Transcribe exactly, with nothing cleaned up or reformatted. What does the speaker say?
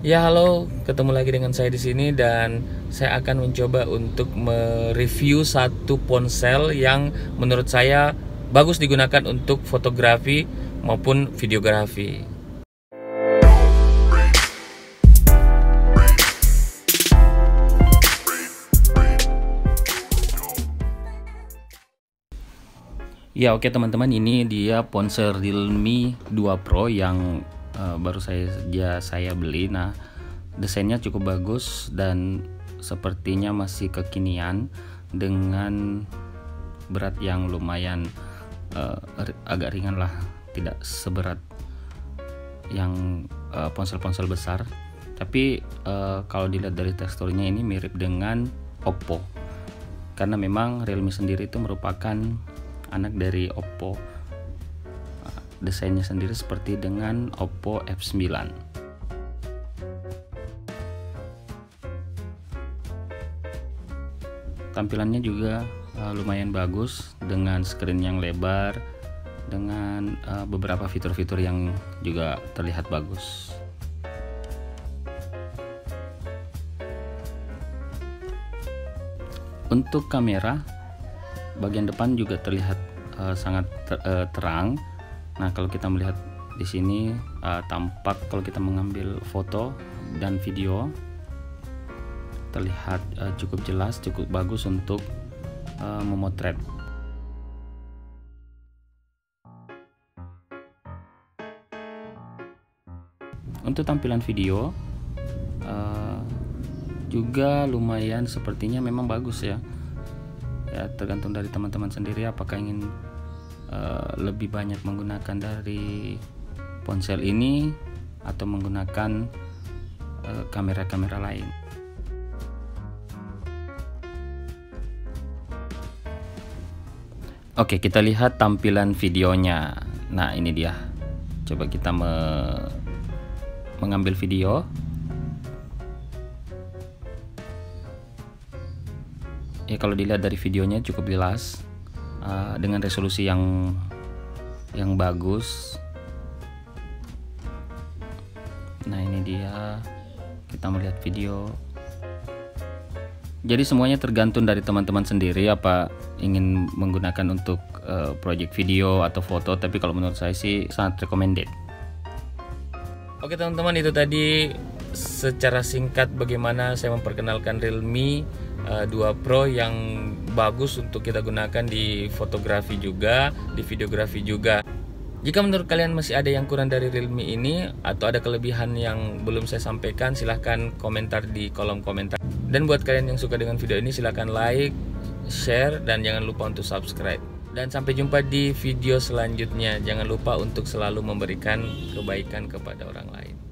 Ya halo, ketemu lagi dengan saya di sini dan saya akan mencoba untuk mereview satu ponsel yang menurut saya bagus digunakan untuk fotografi maupun videografi. Ya oke teman-teman, ini dia ponsel Realme dua Pro yang uh, baru saja saya beli. Nah, desainnya cukup bagus dan sepertinya masih kekinian dengan berat yang lumayan uh, agak ringan lah, tidak seberat yang uh, ponsel-ponsel besar. Tapi uh, kalau dilihat dari teksturnya ini mirip dengan Oppo, karena memang Realme sendiri itu merupakan anak dari Oppo. Desainnya sendiri seperti dengan Oppo F sembilan. Tampilannya juga uh, lumayan bagus dengan screen yang lebar, dengan uh, beberapa fitur-fitur yang juga terlihat bagus. Untuk kamera, bagian depan juga terlihat uh, sangat ter, uh, terang. Nah, kalau kita melihat di sini uh, tampak kalau kita mengambil foto dan video terlihat uh, cukup jelas, cukup bagus untuk uh, memotret. Untuk tampilan video uh, juga lumayan, sepertinya memang bagus ya. Ya, tergantung dari teman-teman sendiri apakah ingin uh, lebih banyak menggunakan dari ponsel ini atau menggunakan kamera-kamera uh, lain. Oke, kita lihat tampilan videonya. Nah, ini dia. Coba kita me mengambil video. Ya, kalau dilihat dari videonya cukup jelas, uh, dengan resolusi yang yang bagus. Nah, ini dia, kita melihat video. Jadi semuanya tergantung dari teman-teman sendiri apa ingin menggunakan untuk uh, project video atau foto. Tapi kalau menurut saya sih sangat recommended. Oke teman-teman, itu tadi secara singkat bagaimana saya memperkenalkan Realme dua Pro yang bagus untuk kita gunakan di fotografi juga, di videografi juga. Jika menurut kalian masih ada yang kurang dari Realme ini atau ada kelebihan yang belum saya sampaikan, silahkan komentar di kolom komentar. Dan buat kalian yang suka dengan video ini, silahkan like, share, dan jangan lupa untuk subscribe. Dan sampai jumpa di video selanjutnya. Jangan lupa untuk selalu memberikan kebaikan kepada orang lain.